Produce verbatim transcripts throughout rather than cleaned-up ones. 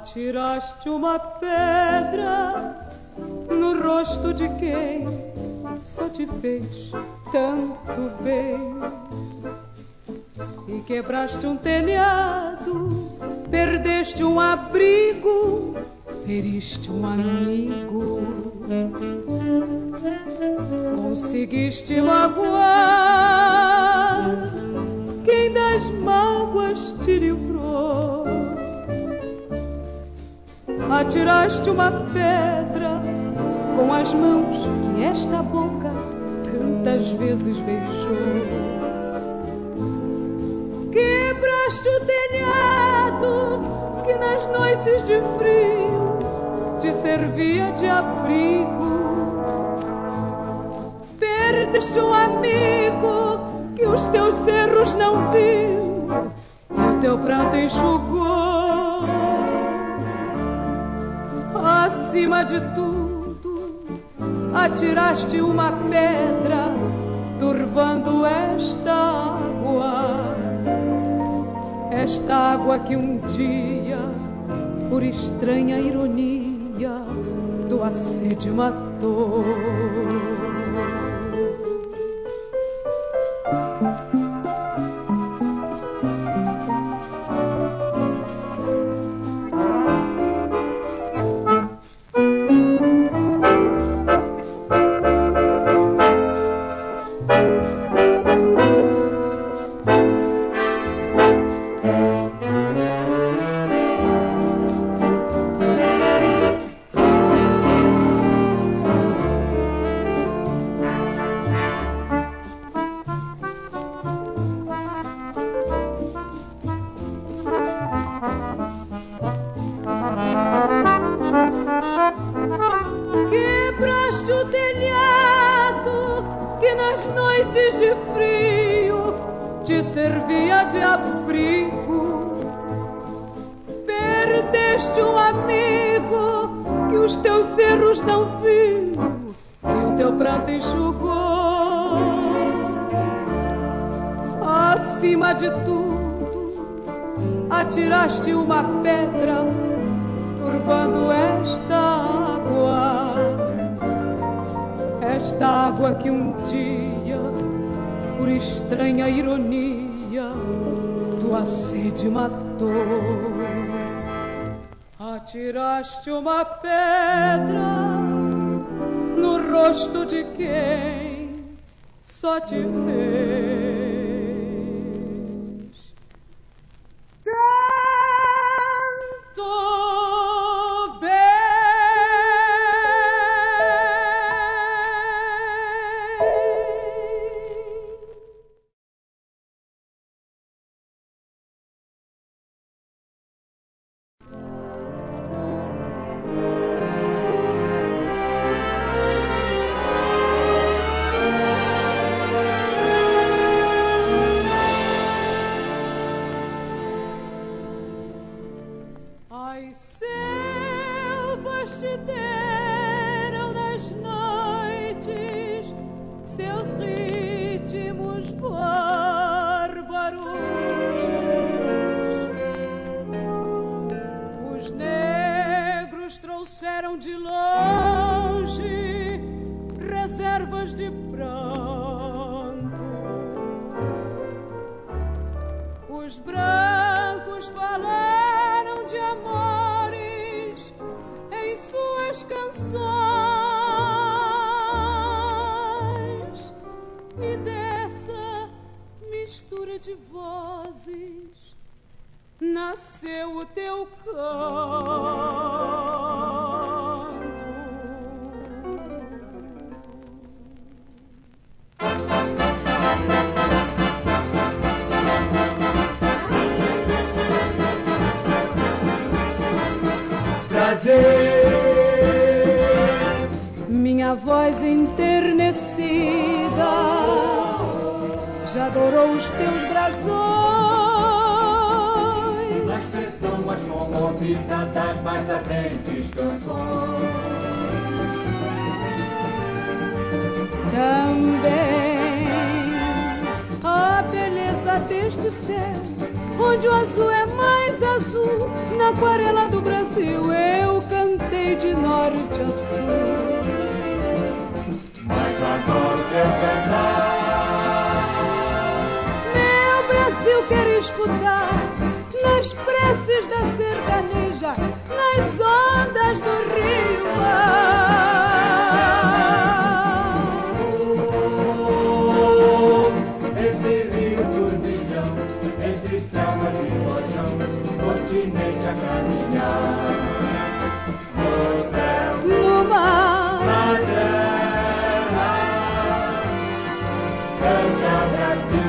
Atiraste uma pedra no rosto de quem só te fez tanto bem. E quebraste um telhado, perdeste um abrigo, feriste um amigo. Conseguiste magoar quem das mágoas te livrou. Atiraste uma pedra com as mãos que esta boca tantas vezes beijou. Quebraste o telhado que nas noites de frio te servia de abrigo. Perdeste um amigo que os teus cerros não viu e o teu pranto enxugou. Acima de tudo, atiraste uma pedra, turvando esta água. Esta água que um dia, por estranha ironia, tua sede matou. Quebraste o telhado que nas noites de frio te servia de abrigo. Perdeste um amigo que os teus cerros não viu e o teu pranto enxugou. Acima de tudo, atiraste uma pedra, turvando esta água. Esta água que um dia, por estranha ironia, tua sede matou. Atiraste uma pedra no rosto de quem só te fez tanto bem. As selvas te deram nas noites seus ritmos bárbaros. Os negros trouxeram de longe reservas de pranto. Os brancos falaram de amores em suas canções, e dessa mistura de vozes nasceu o teu canto. Minha voz enternecida já adorou os teus brasões, na expressão mais comovida das mais ardentes canções. Também a beleza deste deste céu, onde o azul é mais azul, na aquarela do Brasil eu cantei de norte a sul. Mas agora o teu cantar, meu Brasil quero escutar, nas preces da sertaneja, nas ondas do rio mar. Oh, esse rio turbilhão, entre selmas e rojão, continente a caminhar. No céu, No mar, na terra, canta Brasil.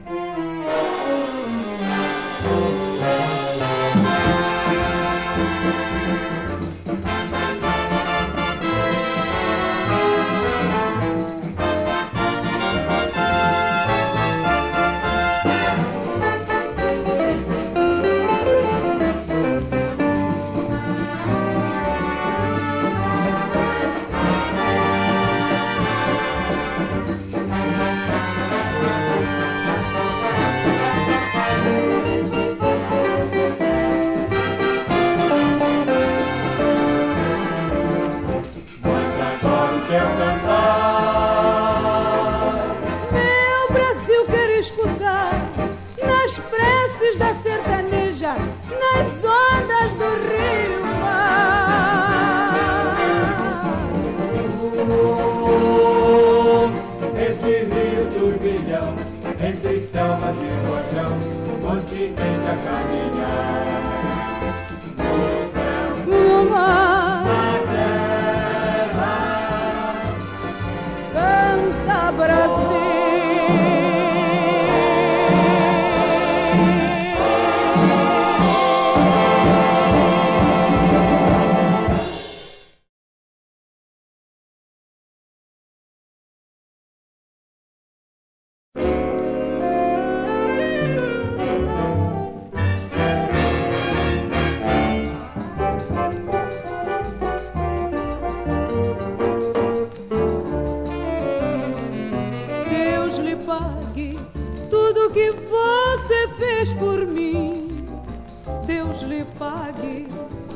nas ondas do rio mar. Oh, esse rio turbilhão, entre selmas e rojão, continente a caminhar. No céu, No mar, na terra, canta Brasil. Que você fez por mim, Deus lhe pague,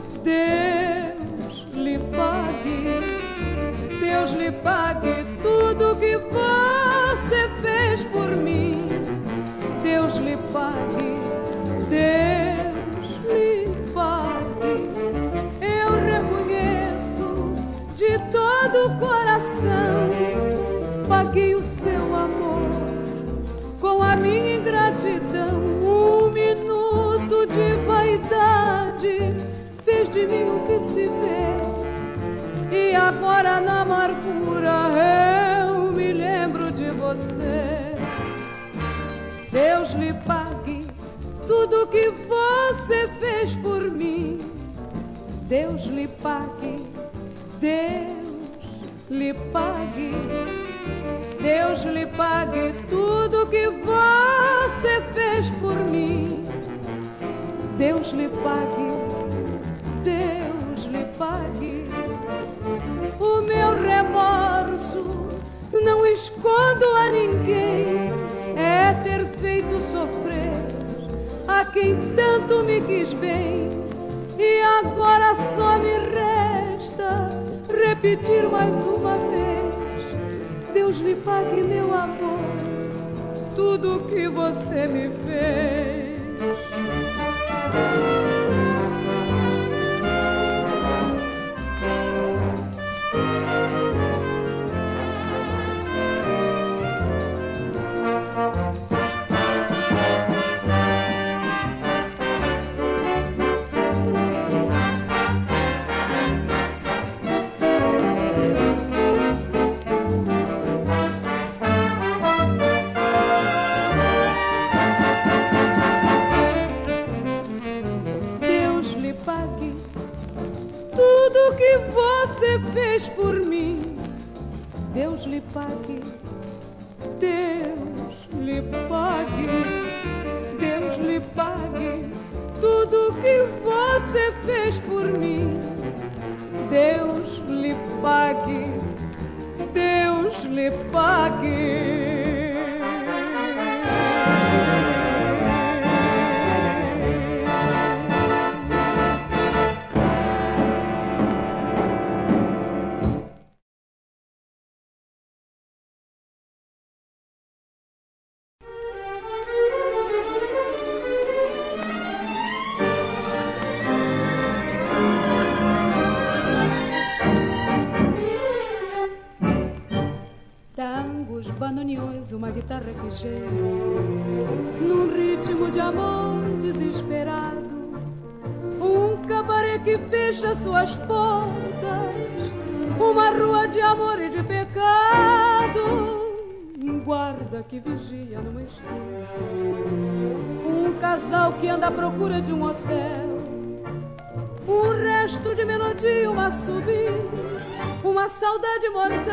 Deus lhe pague, Deus lhe pague tudo que você fez por mim, Deus lhe pague, Deus lhe pague. Eu reconheço de todo o coração, paguei o seu amor com a minha ingratidão. Um minuto de vaidade fez de mim o que se vê, e agora na amargura eu me lembro de você. Deus lhe pague tudo que você fez por mim, Deus lhe pague, Deus lhe pague, Deus lhe pague tudo que você fez por mim, Deus lhe pague, Deus lhe pague. O meu remorso não escondo a ninguém, é ter feito sofrer a quem tanto me quis bem, e agora só me resta repetir mais uma vez: Deus lhe pague, meu amor, tudo que você me fez. Que você fez por mim, Deus lhe pague, Deus lhe pague, Deus lhe pague tudo que você fez por mim, Deus lhe pague, Deus lhe pague. mais uma guitarra que geme num ritmo de amor desesperado, um cabaré que fecha suas portas, uma rua de amor e de pecado, um guarda que vigia numa esquina, um casal que anda à procura de um hotel, um resto de melodia, uma subida, uma saudade mortal.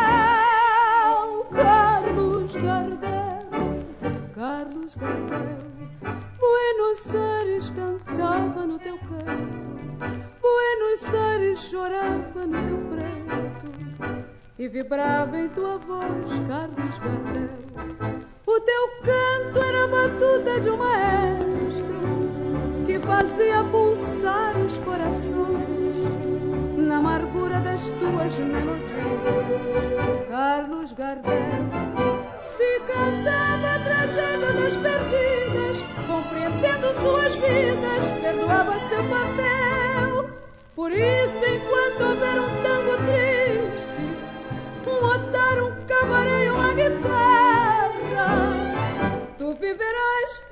Carlos Gardel, Carlos Gardel, Buenos Aires cantava no teu canto, Buenos Aires chorava no teu pranto e vibrava em tua voz, Carlos Gardel. O teu canto era a batuta de um maestro que fazia pulsar os corações na amargura das tuas melodias, Carlos Gardel. Se cantava a tragédia das perdidas, compreendendo suas vidas, perdoava seu papel. Por isso, enquanto houver um tango triste, um otário, um cabaré e uma guitarra, tu viverás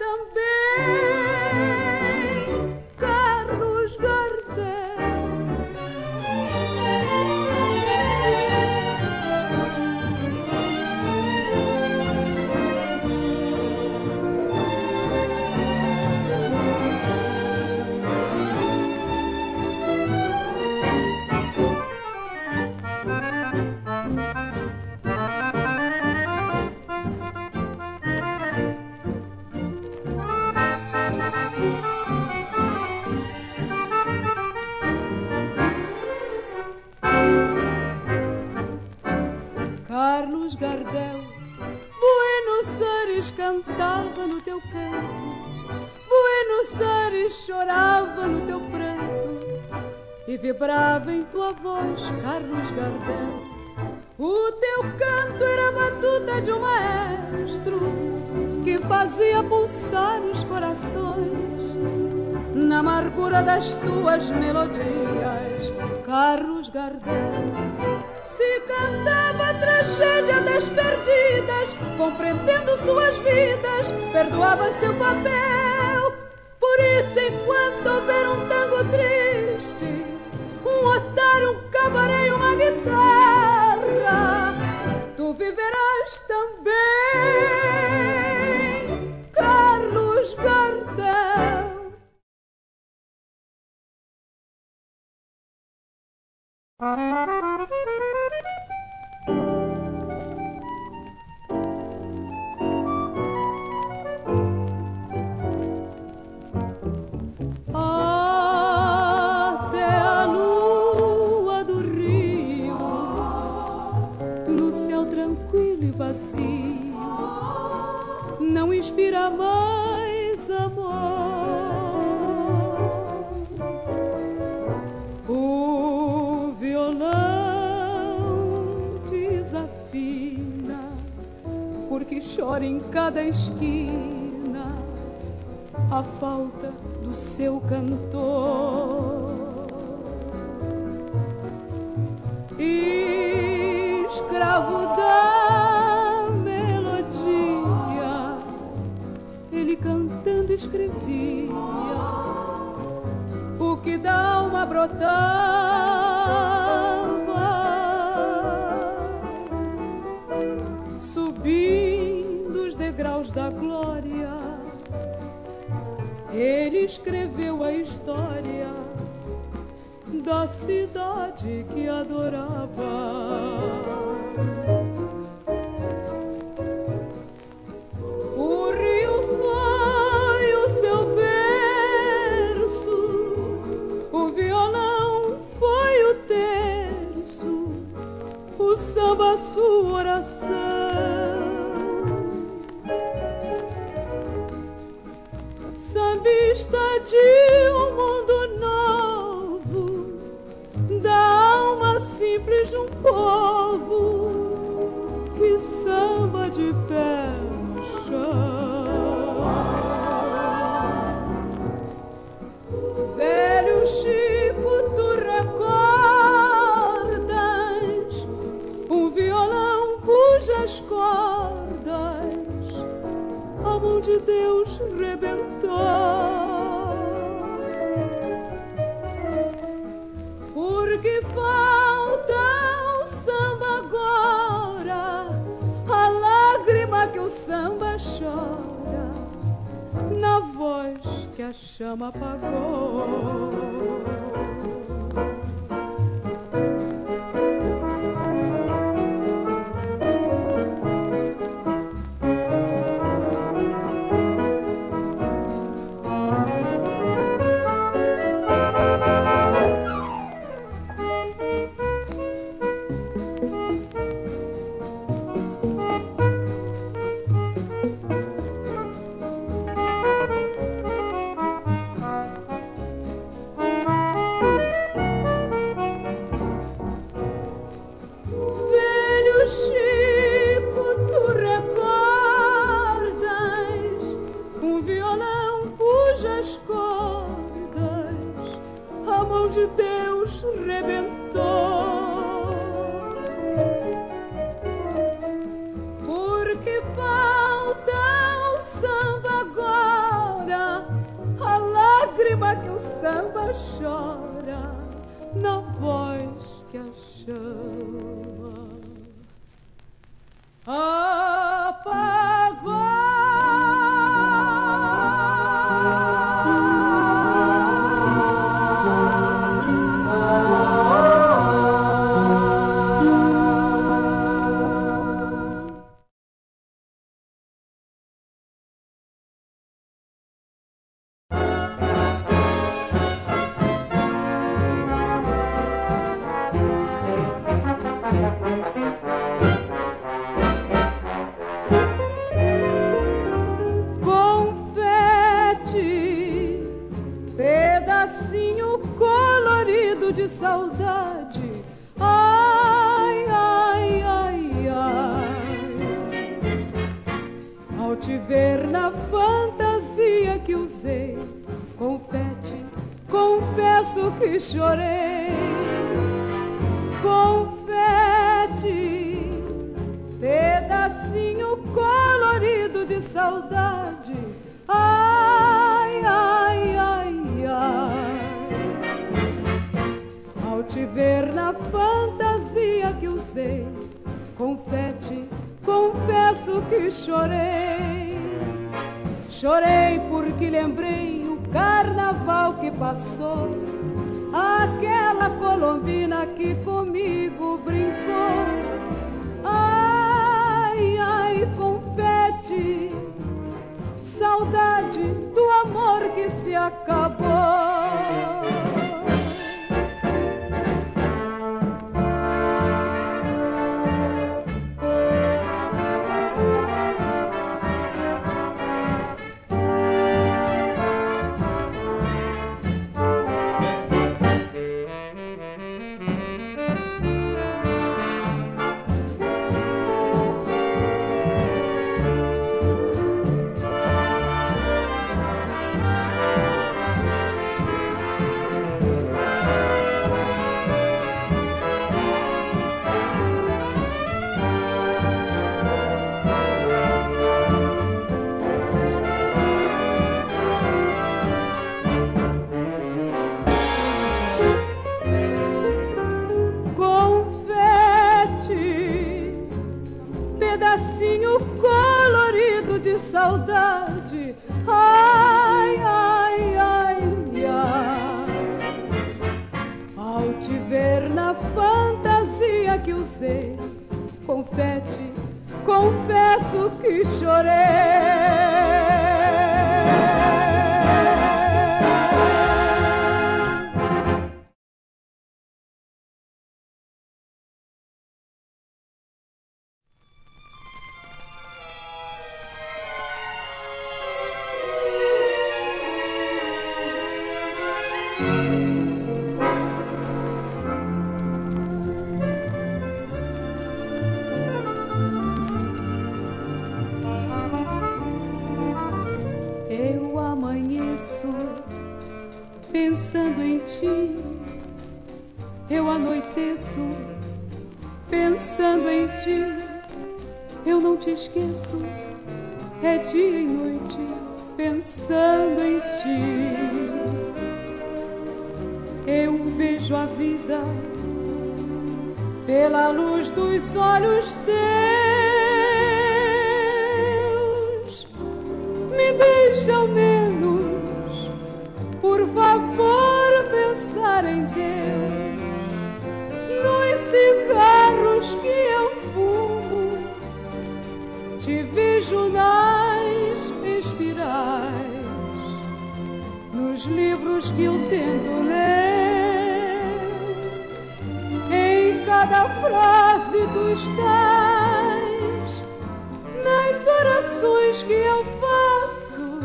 também, Carlos Gardel. Carlos Gardel, Buenos Aires cantava no teu canto, Buenos Aires chorava no teu pranto e vibrava em tua voz, Carlos Gardel. O teu canto era a batuta de um maestro que fazia pulsar os corações na amargura das tuas melodias, Carlos Gardel. Se cantava a tragédia das perdidas, compreendendo suas vidas, perdoava seu papel. Por isso, enquanto houver um tango triste, um otário, um cabaré e uma guitarra, tu viverás também, Carlos Gardel. Até a lua do rio, no céu tranquilo e vazio, não inspira mais amor. O violão desafina, porque chora em cada esquina a falta do seu cantor. Escravo da melodia, ele cantando escrevia o que da alma brotava, subindo os degraus da glória. Ele escreveu a história da cidade que adorava. O rio foi o seu berço, o violão foi o terço, o samba sua oração. Sambista de um mundo novo, da alma simples de um povo que samba de pé no chão. Velho Chico, tu recordas um violão cujas cordas a chama apagou. De saudade, ai, ai, ai, ai. Ao te ver na fantasia que usei, confete, confesso que chorei. Confete, pedacinho colorido de saudade, ai, ai, ai, ai. Ao te ver na fantasia que usei, confete, confesso que chorei. Chorei porque lembrei o carnaval que passou, aquela colombina que comigo brincou. Ai, ai, confete, saudade do amor que se acabou. Saudade, ai, ai, ai, ai. Ao te ver na fantasia que usei, confete, confesso que chorei. Eu amanheço pensando em ti, eu anoiteço pensando em ti. Eu não te esqueço, é dia e noite pensando em ti. Eu vejo a vida pela luz dos olhos teus. Me deixa ao menos por favor, pensar em Deus, nos cigarros que eu fumo, te vejo nas espirais, nos livros que eu tento ler, em cada frase tu estás, nas orações que eu faço,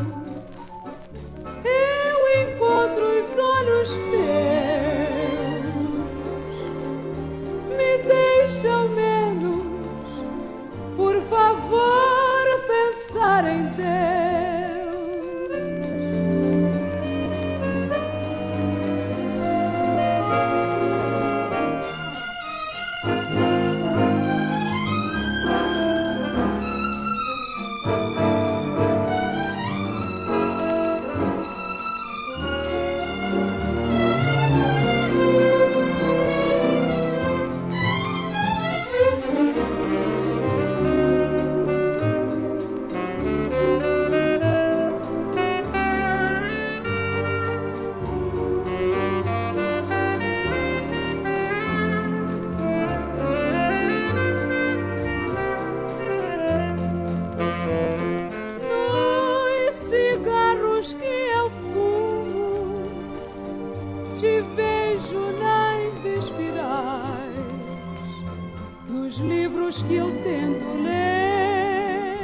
eu encontro os olhos teus, me deixa ao menos, por favor, pensar em Deus. Te vejo nas espirais, nos livros que eu tento ler,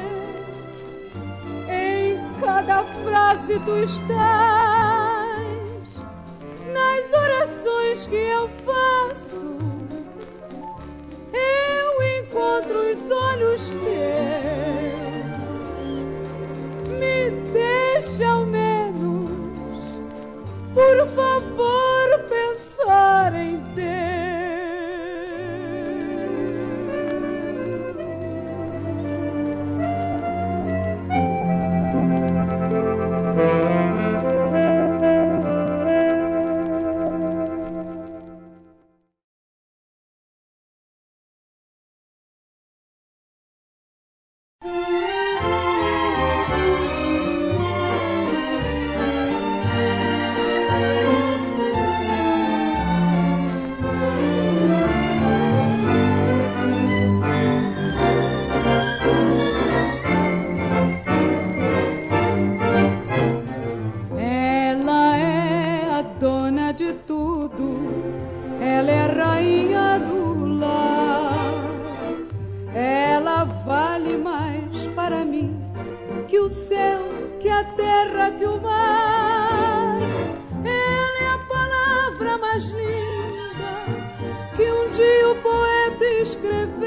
em cada frase tu estás, nas orações que eu faço, eu encontro os olhos teus, me deixa ao menos, por favor, pensar em Deus. Que o céu, que a terra, que o mar, ela é a palavra mais linda que um dia o poeta escreveu.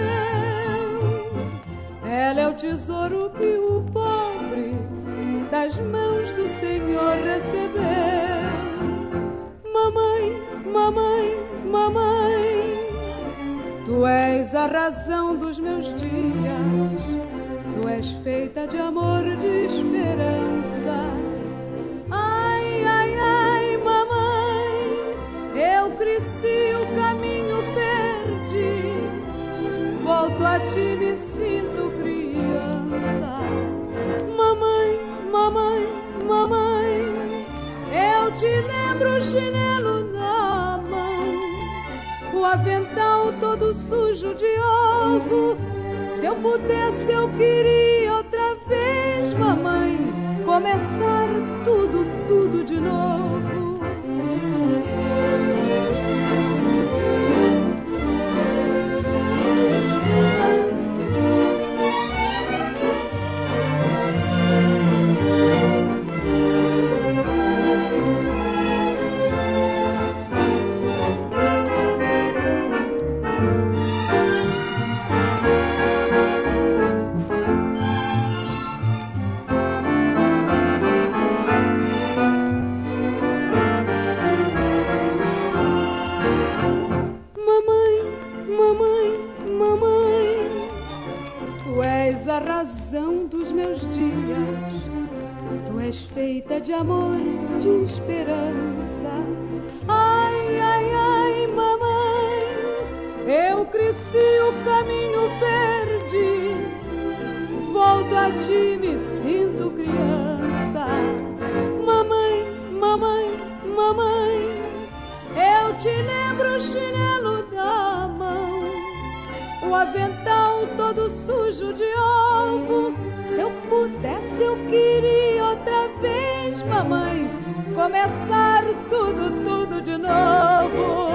Ela é o tesouro que o pobre das mãos do Senhor recebeu. Mamãe, mamãe, mamãe, tu és a razão dos meus dias, tu és feita de amor, de esperança. Ai, ai, ai, mamãe, eu cresci, o caminho perdi, volto a ti, me sinto criança. Mamãe, mamãe, mamãe, eu te lembro o chinelo na mão, o avental todo sujo de ovo. Se eu pudesse, eu queria outra vez, mamãe, começar tudo, tudo de novo. A razão dos meus dias, tu és feita de amor, de esperança. Ai, ai, ai, mamãe, eu cresci, o caminho perdi, volto a ti, me sinto criança. Mamãe, mamãe, mamãe, eu te lembro o chinelo da mão, o avental todo sujo de ovo. Se eu pudesse eu queria outra vez, mamãe, começar tudo, tudo de novo.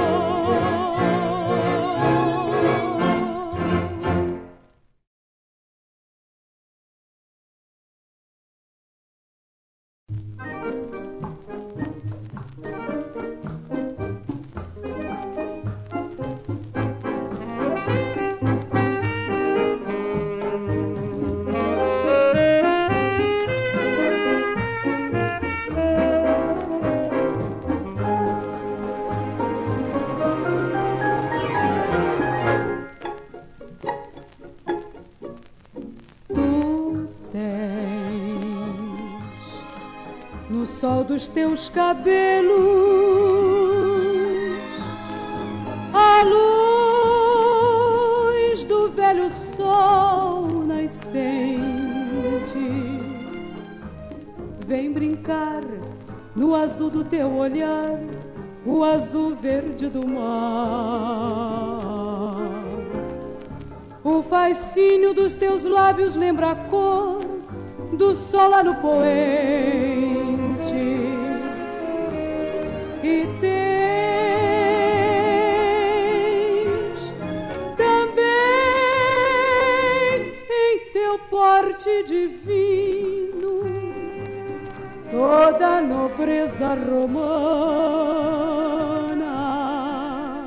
Sol dos teus cabelos, a luz do velho sol nascente, vem brincar no azul do teu olhar, o azul verde do mar. O fascínio dos teus lábios lembra a cor do sol lá no poente. E tens também em teu porte divino toda a nobreza romana.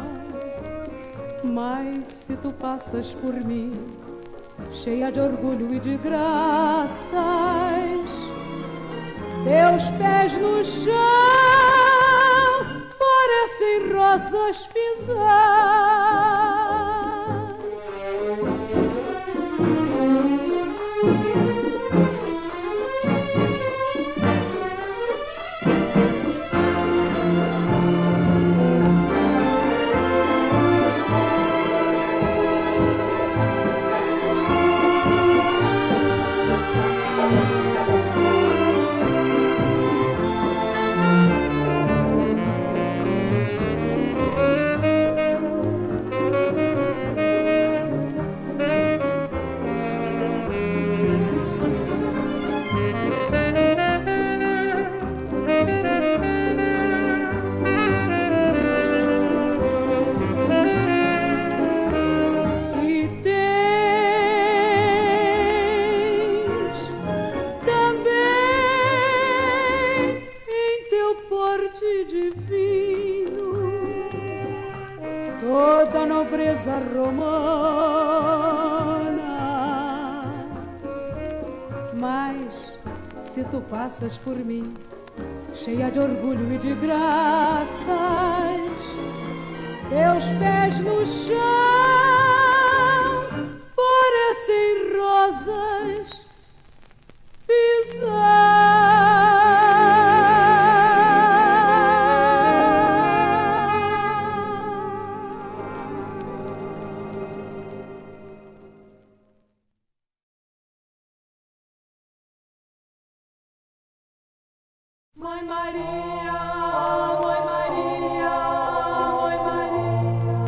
Mas se tu passas por mim cheia de orgulho e de graças, teus pés no chão parecem rosas pisar. Romana, mas se tu passas por mim cheia de orgulho e de graças, teus pés no chão parecem rosas pisar. Mãe Maria, Mãe Maria, Mãe Maria.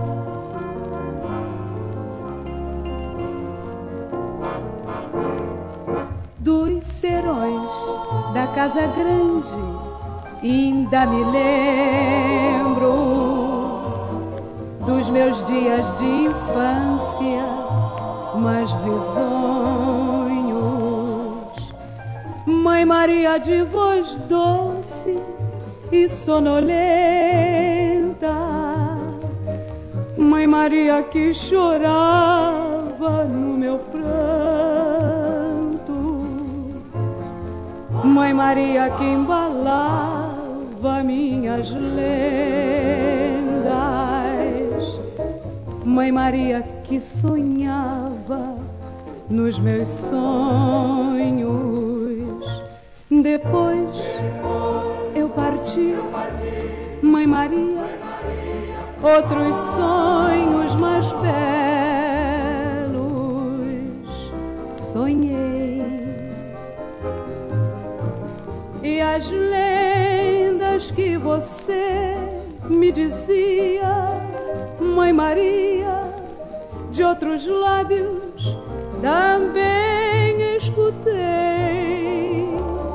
Dos serões da casa grande ainda me lembro dos meus dias de infância, mas risonhos. Mãe Maria de voz doce e sonolenta, Mãe Maria que chorava no meu pranto, Mãe Maria que embalava minhas lendas, Mãe Maria que sonhava nos meus sonhos. Depois eu parti, Mãe Maria, outros sonhos mais belos sonhei. E as lendas que você você me dizia, Mãe Maria, de outros lábios também escutei.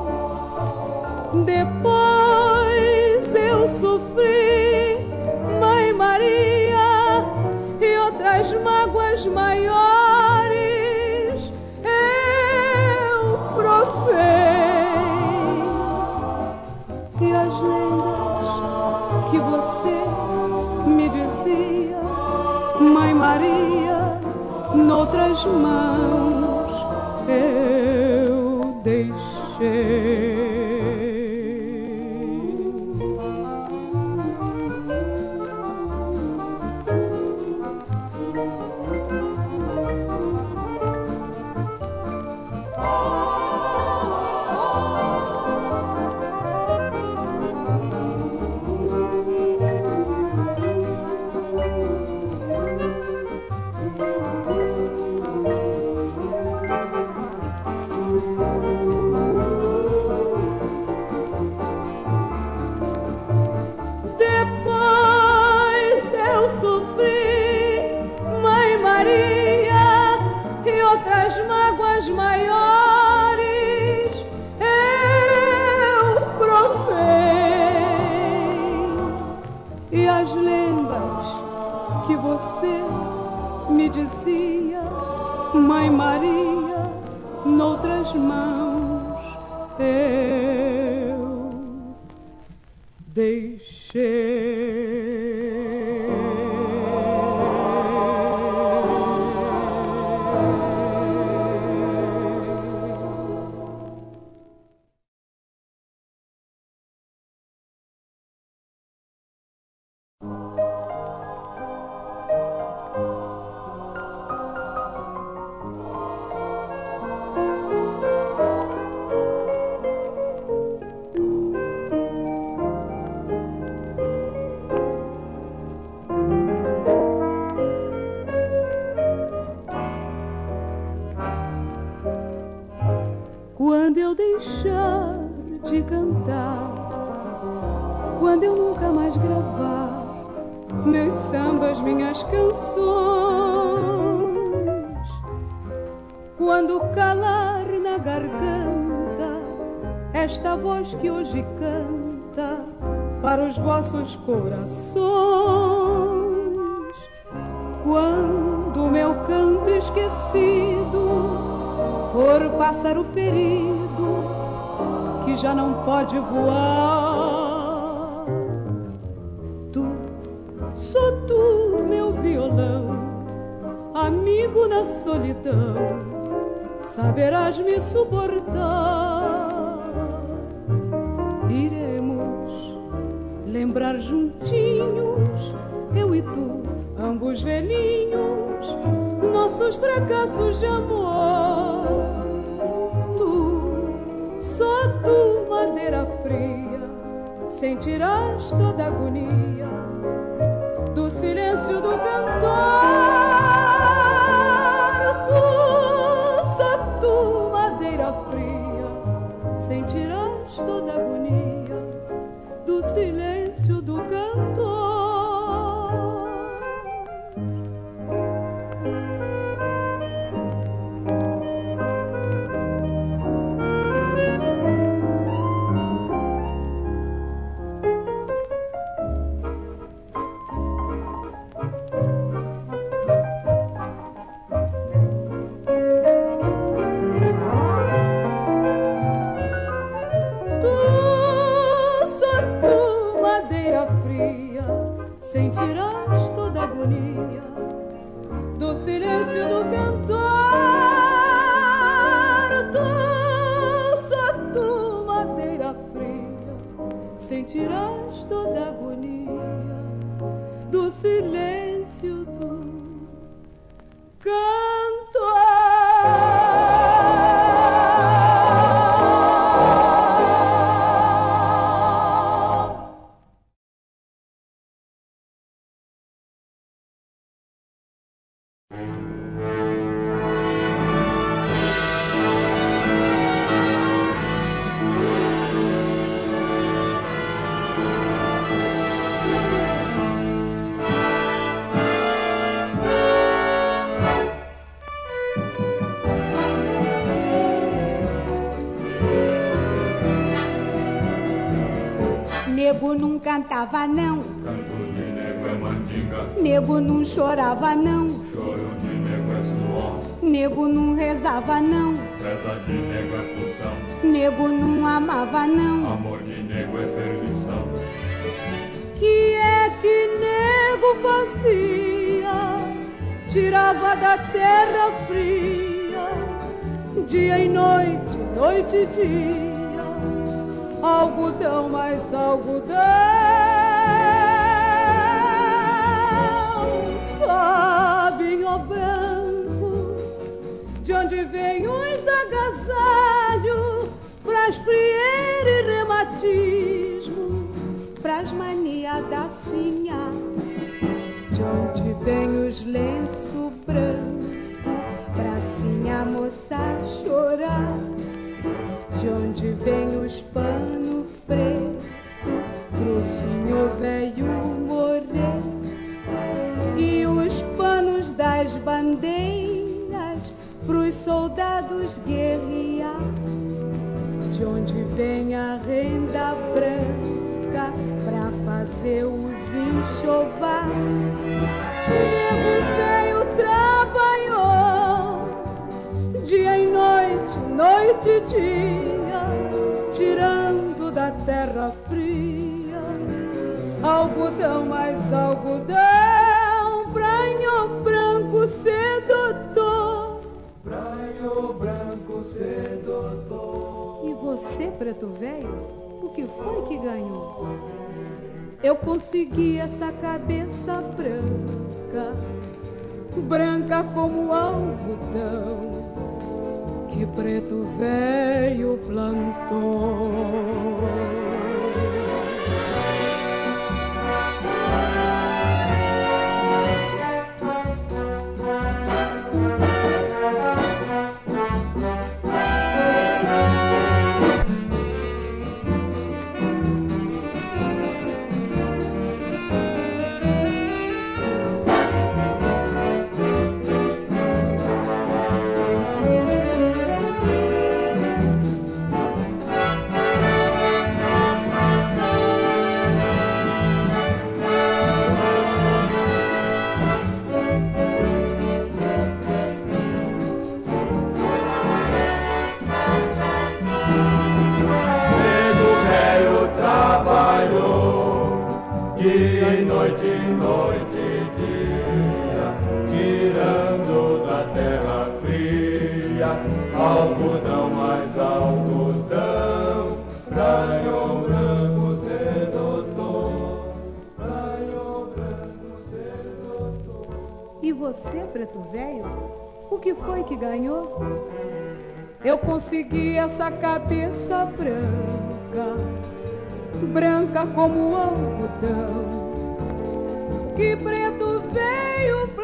Depois eu sofri, Mãe Maria, e outras mágoas maiores eu provei. E as lendas que você me dizia, Mãe Maria, noutras mãos eu deixei. Maiores eu provei. E as lendas que você me dizia, Mãe Maria, noutras mãos eu deixei. Quando eu deixar de cantar, quando eu nunca mais gravar meus sambas, minhas canções, quando calar na garganta esta voz que hoje canta para os vossos corações, quando o meu canto esquecido for pássaro ferido que já não pode voar, tu, só tu, meu violão, amigo na solidão, saberás me suportar. Iremos lembrar juntinhos, eu e tu, ambos velhinhos, nossos fracassos de amor. Tu, só tu, madeira fria, sentirás toda a agonia do silêncio do cantor. Tu, só tu, madeira fria, sentirás toda a agonia do silêncio do cantor. Sentirás toda a agonia do silêncio do cantor. Tu, só tu, madeira fria, sentirás toda a agonia do silêncio do cantor. Nego não cantava não, canto de nego é mandinga. nego não chorava não, Choro de nego é suor. nego não rezava não, Reza de nego é função. nego não amava não. Amor de nego é perdição. Que é que nego fazia? Tirava da terra fria, dia e noite, noite e dia, algodão mais algodão. Sabe, ó branco, de onde vem os agasalhos pras frieiras e reumatismo, pras manias da sinha, de onde vem os lenços brancos pra sinha moça chorar, de onde vem os panos pretos pro senhor velho morrer, e os panos das bandeiras pros soldados guerrear, de onde vem a renda branca pra fazer os enxovar. Nego veio, trabalhou dia e noite, noite e dia, tirando da terra fria algodão mais algodão, pranho branco sedutor, Pranho branco sedutor. E você, preto velho, o que foi que ganhou? Eu consegui essa cabeça branca, branca como algodão, que preto velho plantou. Dia e noite, noite e dia, tirando da terra fria algodão mais algodão, pranho branco sedutor, pranho branco sedutor. E você, preto velho, o que foi que ganhou? Eu consegui essa cabeça branca, branca como algodão, que preto veio